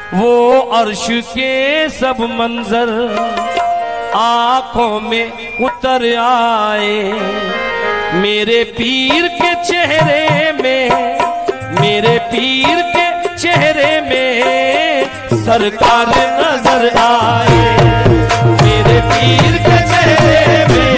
वो अर्श के सब मंजर आंखों में उतर आए। मेरे पीर के चेहरे में, मेरे पीर के चेहरे में सरकार नजर आए। मेरे पीर के चेहरे में